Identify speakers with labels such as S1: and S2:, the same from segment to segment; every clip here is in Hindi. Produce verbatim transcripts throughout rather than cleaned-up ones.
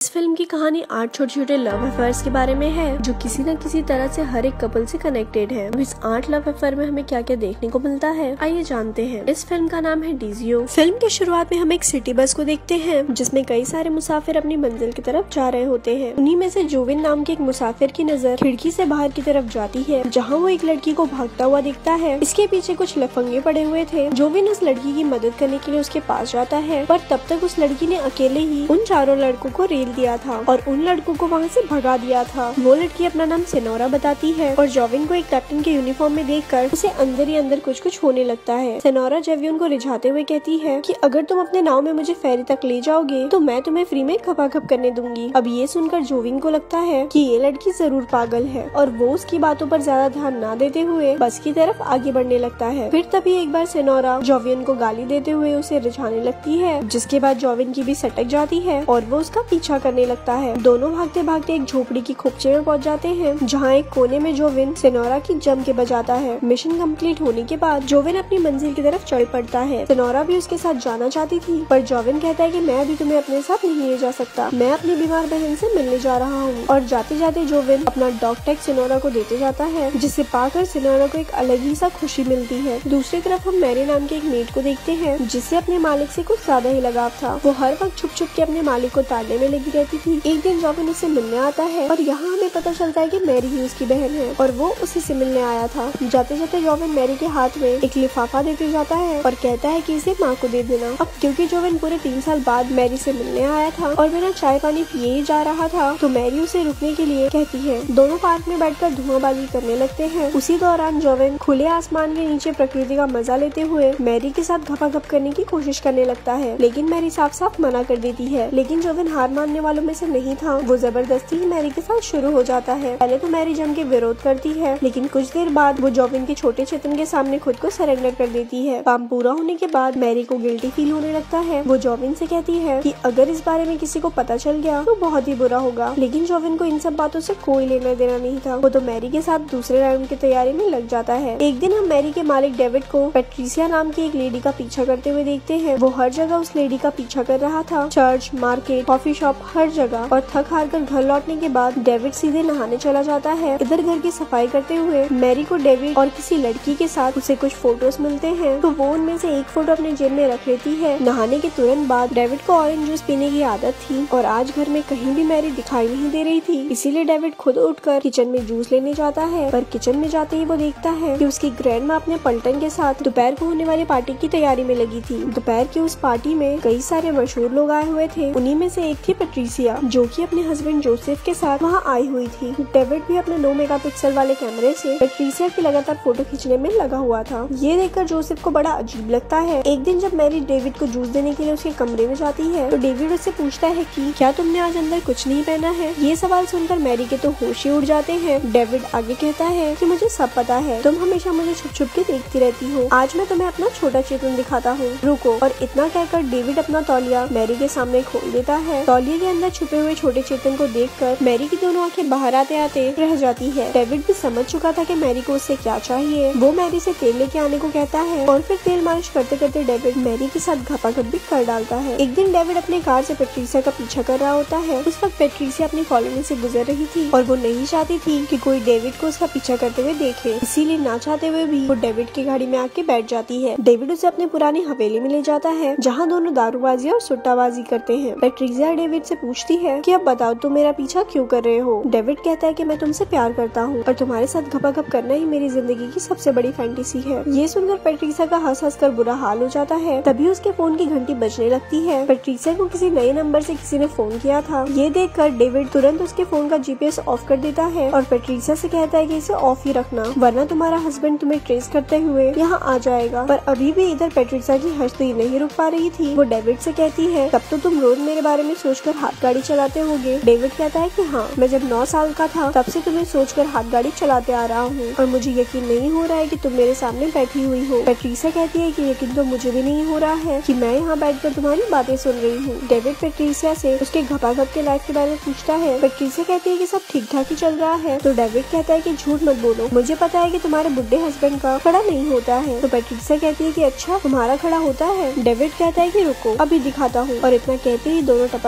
S1: इस फिल्म की कहानी आठ छोटे छोटे लव अफेयर्स के बारे में है जो किसी न किसी तरह से हर एक कपल से कनेक्टेड है। अब इस आठ लव अफेयर में हमें क्या क्या देखने को मिलता है, आइए जानते हैं। इस फिल्म का नाम है डीजियो। फिल्म की शुरुआत में हम एक सिटी बस को देखते हैं जिसमें कई सारे मुसाफिर अपनी मंजिल की तरफ जा रहे होते हैं। उन्हीं में से जोविन नाम के एक मुसाफिर की नजर खिड़की से बाहर की तरफ जाती है जहाँ वो एक लड़की को भागता हुआ दिखता है। इसके पीछे कुछ लफंगे पड़े हुए थे। जोविन उस लड़की की मदद करने के लिए उसके पास जाता है, पर तब तक उस लड़की ने अकेले ही उन चारों लड़कों को रेल दिया था और उन लड़कों को वहाँ से भगा दिया था। वो लड़की अपना नाम सिनोरा बताती है और जोविन को एक कैप्टन के यूनिफॉर्म में देखकर उसे अंदर ही अंदर कुछ कुछ होने लगता है। सिनोरा जोविन को रिझाते हुए कहती है कि अगर तुम अपने नाव में मुझे फेरी तक ले जाओगे तो मैं तुम्हें फ्री में खपाखप करने दूंगी। अब ये सुनकर जोविन को लगता है कि ये लड़की जरूर पागल है और वो उसकी बातों पर ज्यादा ध्यान न देते हुए बस की तरफ आगे बढ़ने लगता है। फिर तभी एक बार सिनोरा जोविन को गाली देते हुए उसे रिझाने लगती है, जिसके बाद जोविन की भी सटक जाती है और वो उसका पीछा करने लगता है। दोनों भागते भागते एक झोपड़ी की खोपचे में पहुंच जाते हैं जहाँ एक कोने में जोविन सिनोरा की जम के बजाता है। मिशन कंप्लीट होने के बाद जोविन अपनी मंजिल की तरफ चल पड़ता है। सिनोरा भी उसके साथ जाना चाहती थी, पर जोविन कहता है कि मैं अभी तुम्हें अपने साथ नहीं ले जा सकता, मैं अपनी बीमार बहन से मिलने जा रहा हूँ। और जाते जाते जोविन अपना डॉग टैग सिनोरा को देते जाता है, जिसे पाकर सिनोरा को एक अलग ही सा खुशी मिलती है। दूसरी तरफ हम मैरी नाम के एक मेड को देखते हैं जिससे अपने मालिक से कुछ ज्यादा ही लगाव था। वो हर वक्त छुप छुप के अपने मालिक को ताड़ने में लगी रहती थी। एक दिन जोविन उससे मिलने आता है और यहाँ हमें पता चलता है कि मैरी ही उसकी बहन है और वो उसी से मिलने आया था। जाते जाते जोविन मैरी के हाथ में एक लिफाफा देते जाता है और कहता है कि इसे माँ को दे देना। अब क्योंकि जोविन पूरे तीन साल बाद मैरी से मिलने आया था और बिना चाय पानी पिए ही जा रहा था, तो मैरी उसे रुकने के लिए कहती है। दोनों पार्क में बैठकर धुआंबाजी करने लगते हैं। उसी दौरान जोविन खुले आसमान के नीचे प्रकृति का मजा लेते हुए मैरी के साथ घपाघप करने की कोशिश करने लगता है, लेकिन मैरी साफ साफ मना कर देती है। लेकिन जोविन हार मानने वालों में से नहीं था। वो जबरदस्ती ही मैरी के साथ शुरू हो जाता है। पहले तो मैरी जम के विरोध करती है, लेकिन कुछ देर बाद वो जोविन के छोटे चेतन के सामने खुद को सरेंडर कर देती है। काम पूरा होने के बाद मैरी को गिल्टी फील होने लगता है। वो जोविन से कहती है कि अगर इस बारे में किसी को पता चल गया तो बहुत ही बुरा होगा, लेकिन जोविन को इन सब बातों से कोई लेना देना नहीं था। वो तो मैरी के साथ दूसरे राउंड की तैयारी में लग जाता है। एक दिन हम मैरी के मालिक डेविड को पैट्रिसिया नाम की एक लेडी का पीछा करते हुए देखते हैं। वो हर जगह उस लेडी का पीछा कर रहा था, चर्च, मार्केट, कॉफी शॉप, हर जगह। और थक हार कर घर लौटने के बाद डेविड सीधे नहाने चला जाता है। इधर घर की सफाई करते हुए मैरी को डेविड और किसी लड़की के साथ उसे कुछ फोटोज मिलते हैं, तो वो उनमें से एक फोटो अपने जेब में रख लेती है। नहाने के तुरंत बाद डेविड को ऑरेंज जूस पीने की आदत थी और आज घर में कहीं भी मैरी दिखाई नहीं दे रही थी, इसीलिए डेविड खुद उठकर किचन में जूस लेने जाता है। पर किचन में जाते ही वो देखता है कि उसकी ग्रैंडमा अपने पलटन के साथ दोपहर को होने वाली पार्टी की तैयारी में लगी थी। दोपहर की उस पार्टी में कई सारे मशहूर लोग आए हुए थे। उन्हीं में से एक थी पैट्रिसिया, जो कि अपने हस्बैंड जोसेफ के साथ वहां आई हुई थी। डेविड भी अपने नौ मेगापिक्सल वाले कैमरे से पैट्रिसिया की लगातार फोटो खींचने में लगा हुआ था। ये देखकर जोसेफ को बड़ा अजीब लगता है। एक दिन जब मैरी डेविड को जूस देने के लिए उसके कमरे में जाती है तो डेविड उससे पूछता है कि क्या तुमने आज अंदर कुछ नहीं पहना है। ये सवाल सुनकर मैरी के तो होश ही उड़ जाते हैं। डेविड आगे कहता है कि मुझे सब पता है, तुम हमेशा मुझे छुप छुप के देखती रहती हो, आज मैं तुम्हें अपना छोटा चेतन दिखाता हूँ, रुको। और इतना कहकर डेविड अपना तौलिया मैरी के सामने खोल देता है। तौलिया के अंदर छुपे हुए छोटे चेतन को देखकर मैरी की दोनों आंखें बाहर आते आते रह जाती है। डेविड भी समझ चुका था कि मैरी को उससे क्या चाहिए। वो मैरी से तेल लेके आने को कहता है और फिर तेल मालिश करते करते डेविड मैरी के साथ घपाघप भी कर डालता है। एक दिन डेविड अपने कार से पैट्रिसिया का पीछा कर रहा होता है। उस वक्त पैट्रिसिया अपनी कॉलोनी से गुजर रही थी और वो नहीं चाहती थी कि कोई डेविड को उसका पीछा करते हुए देखे, इसीलिए ना चाहते हुए भी वो डेविड की गाड़ी में आके बैठ जाती है। डेविड उसे अपने पुरानी हवेली में ले जाता है जहाँ दोनों दारूबाजी और सुट्टाबाजी करते हैं। पैट्रिसिया डेविड से पूछती है कि अब बताओ तुम मेरा पीछा क्यों कर रहे हो। डेविड कहता है कि मैं तुमसे प्यार करता हूँ और तुम्हारे साथ घपाघप करना ही मेरी जिंदगी की सबसे बड़ी फैंटेसी है। ये सुनकर पैट्रिसिया का हंस हंस कर बुरा हाल हो जाता है। तभी उसके फोन की घंटी बजने लगती है। पैट्रिसिया को किसी नए नंबर से किसी ने फोन किया था। ये देखकर डेविड तुरंत उसके फोन का जीपीएस ऑफ कर देता है और पैट्रिसिया से कहता है कि इसे ऑफ ही रखना, वरना तुम्हारा हस्बैंड तुम्हें ट्रेस करते हुए यहाँ आ जाएगा। पर अभी भी इधर पैट्रिसिया की हंसी नहीं रुक पा रही थी। वो डेविड से कहती है तब तो तुम रोज मेरे बारे में सोचकर हाथ गाड़ी चलाते होगे। डेविड कहता है कि हाँ, मैं जब नौ साल का था तब से तुम्हें सोचकर हाथ गाड़ी चलाते आ रहा हूँ और मुझे यकीन नहीं हो रहा है कि तुम मेरे सामने बैठी हुई हो। पैट्रिसिया कहती है कि यकीन तो मुझे भी नहीं हो रहा है कि मैं यहाँ बैठकर तुम्हारी बातें सुन रही हूँ। डेविड पैट्रिसिया से उसके घपाघप के लाइफ के बारे में पूछता है। पैट्रिसिया कहती है कि सब ठीक ठाक ही चल रहा है। तो डेविड कहता है कि झूठ मत बोलो, मुझे पता है कि तुम्हारे बुढ़े हस्बैंड का खड़ा नहीं होता है। तो पैट्रिसिया कहती है कि अच्छा तुम्हारा खड़ा होता है। डेविड कहता है कि रुको अभी दिखाता हूँ, और इतना कहते ही दोनों टपाटप करना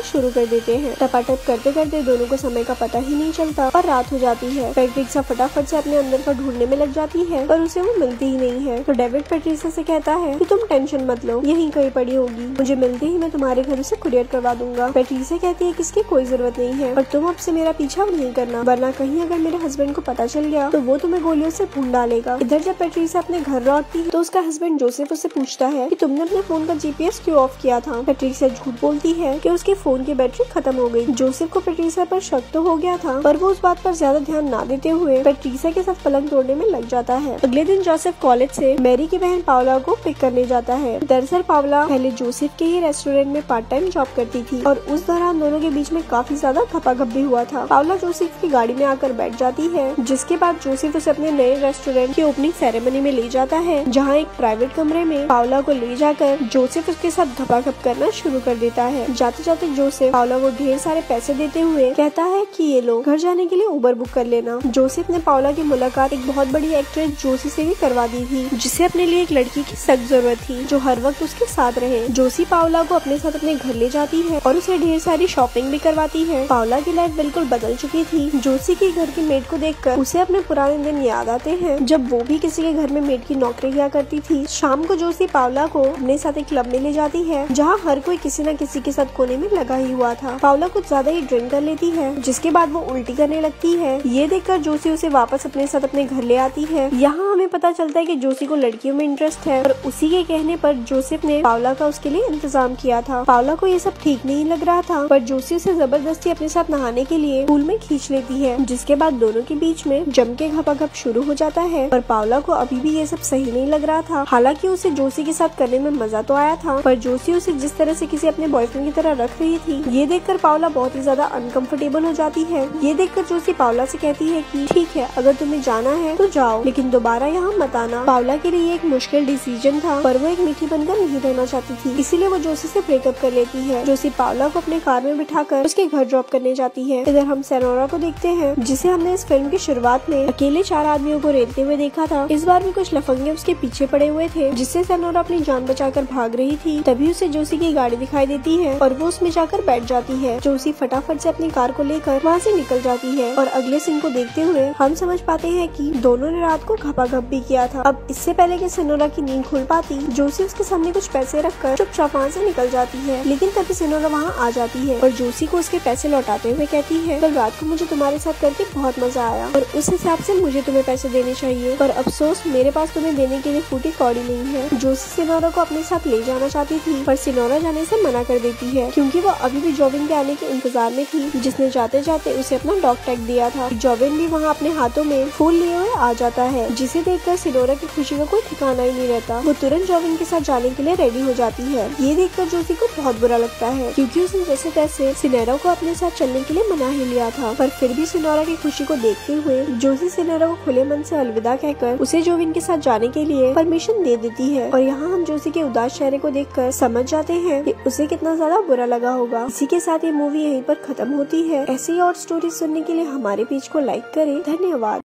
S1: शुरू कर देते हैं। टपाटप करते करते दोनों को समय का पता ही नहीं चलता और रात हो जाती है। पैट्रिसा फटाफट से अपने अंदर का ढूंढने में लग जाती है पर उसे वो मिलती ही नहीं है। तो डेविड पैट्रिसा से कहता है कि तुम टेंशन मत लो, यहीं कहीं पड़ी होगी, मुझे मिलते ही मैं तुम्हारे घर से कुरियर करवा दूंगा। पैट्रिसा कहती है कि इसकी कोई जरूरत नहीं है और तुम अब से मेरा पीछा नहीं करना, वरना कहीं अगर मेरे हस्बैंड को पता चल गया तो वो तुम्हें गोलियों से भून डालेगा। इधर जब पैट्रिसा अपने घर लौटती है तो उसका हस्बैंड जोसेफ उससे पूछता है कि तुमने अपने फोन का जीपीएस क्यों ऑफ किया था। पैट्रिसा झूठ बोलती है कि उसके फोन की बैटरी खत्म हो गई। जोसेफ को पैट्रिसा पर शक तो हो गया था पर वो उस बात पर ज्यादा ध्यान ना देते हुए पैट्रिसा के साथ पलंग तोड़ने में लग जाता है। अगले दिन जोसेफ कॉलेज से मैरी की बहन पावला को पिक करने जाता है। दरअसल पावला पहले जोसेफ के ही रेस्टोरेंट में पार्ट टाइम जॉब करती थी और उस दौरान दोनों के बीच में काफी ज्यादा खपाखप भी हुआ था। पावला जोसेफ की गाड़ी में आकर बैठ जाती है, जिसके बाद जोसेफ उसे अपने नए रेस्टोरेंट की ओपनिंग सेरेमनी में ले जाता है, जहाँ एक प्राइवेट कमरे में पावला को ले जाकर जोसेफ उसके साथ खपाखप करना शुरू कर देता है। जाते जाते जोसेफ पावला को ढेर सारे पैसे देते हुए कहता है कि ये लो, घर जाने के लिए उबर बुक कर लेना। जोसेफ ने पावला की मुलाकात एक बहुत बड़ी एक्ट्रेस जोसी से भी करवा दी थी, जिसे अपने लिए एक लड़की की सख्त जरूरत थी जो हर वक्त उसके साथ रहे। जोसी पावला को अपने साथ अपने घर ले जाती है और उसे ढेर सारी शॉपिंग भी करवाती है। पावला की लाइफ बिल्कुल बदल चुकी थी। जोसी की घर की मेड को देखकर उसे अपने पुराने दिन याद आते हैं जब वो भी किसी के घर में मेड की नौकरी किया करती थी। शाम को जोसी पावला को अपने साथ एक क्लब में ले जाती है, जहाँ हर कोई किसी न किसी के साथ कोने में लगा ही हुआ था। पावला कुछ ज्यादा ही ड्रिंक कर लेती है, जिसके बाद वो उल्टी करने लगती है। ये देखकर जोसी उसे वापस अपने साथ अपने घर ले आती है। यहाँ हमें पता चलता है कि जोसी को लड़कियों में इंटरेस्ट है और उसी के कहने पर जोसेफ ने पावला का उसके लिए इंतजाम किया था। पावला को ये सब ठीक नहीं लग रहा था पर जोसी उसे जबरदस्ती अपने साथ नहाने के लिए पूल में खींच लेती है, जिसके बाद दोनों के बीच में जम के घपाघप शुरू हो जाता है। पर पावला को अभी भी ये सब सही नहीं लग रहा था। हालांकि उसे जोसी के साथ करने में मजा तो आया था पर जोसी उसे जिस तरह से किसी अपने बॉयफ्रेंड की तरह रख रही थी, ये देखकर पावला बहुत ही ज्यादा अनकंफर्टेबल हो जाती है। ये देखकर जोसी पावला से कहती है कि ठीक है, अगर तुम्हें जाना है तो जाओ, लेकिन दोबारा यहाँ मत आना। पावला के लिए एक मुश्किल डिसीजन था पर वो एक मीठी बनकर नहीं रहना चाहती थी, इसीलिए वो जोसी से ब्रेकअप कर लेती है। जोसी पावला को अपने कार में बिठाकर उसके घर ड्रॉप करने जाती है। इधर हम सेनोरा को देखते हैं, जिसे हमने इस फिल्म की शुरुआत में अकेले चार आदमियों को रेलते हुए देखा था। इस बार भी कुछ लफंगे उसके पीछे पड़े हुए थे, जिससे सेनोरा अपनी जान बचाकर भाग रही थी। तभी उसे जोसी की गाड़ी दिखाई देती है और वो उसमें जाकर बैठ जाती है। जोसी फटाफट से अपनी कार को लेकर वहाँ से निकल जाती है और अगले सीन को देखते हुए हम समझ पाते हैं कि दोनों ने रात को घपाघप भी किया था। अब इससे पहले कि सेनोरा की नींद खुल पाती, जोसी उसके सामने कुछ पैसे रखकर चुपचाप वहाँ से निकल जाती है, लेकिन तभी सेनोरा वहाँ आ जाती है और जोसी को उसके पैसे लौटाते हुए कहती है, कल रात को मुझे तुम्हारे साथ करके बहुत मजा आया और उस हिसाब से मुझे तुम्हें पैसे देने चाहिए, पर अफसोस मेरे पास तुम्हें देने के लिए फूटी कौड़ी नहीं है। जोसी सेनोरा को अपने साथ ले जाना चाहती थी पर सेनोरा जाने से मना कर देती है, क्योंकि वो अभी भी जॉविन के आने के इंतजार में थी, जिसने जाते जाते उसे अपना डॉग टैग दिया था। जॉविन भी वहाँ अपने हाथों में फूल लिए हुए आ जाता है, जिसे देखकर सेनोरा की खुशी का कोई ठिकाना ही नहीं रहता। वो तुरंत जॉविन के साथ जाने के लिए रेडी हो जाती है। ये देखकर जोसी को बहुत बुरा लगता है, क्योंकि उसने जैसे तैसे सिनेरा को अपने साथ चलने के लिए मना ही लिया था, पर फिर भी सिनेरा की खुशी को देखते हुए जोसी सिनेरा को खुले मन से अलविदा कहकर उसे जॉविन के साथ जाने के लिए परमिशन दे देती है। और यहाँ हम जोसी के उदास चेहरे को देखकर समझ जाते हैं कि उसे कितना ज्यादा बुरा लगा होगा। इसी के साथ ये मूवी यहीं पर खत्म होती है। ऐसी और स्टोरी सुनने के लिए हमारे पेज को लाइक करें। धन्यवाद।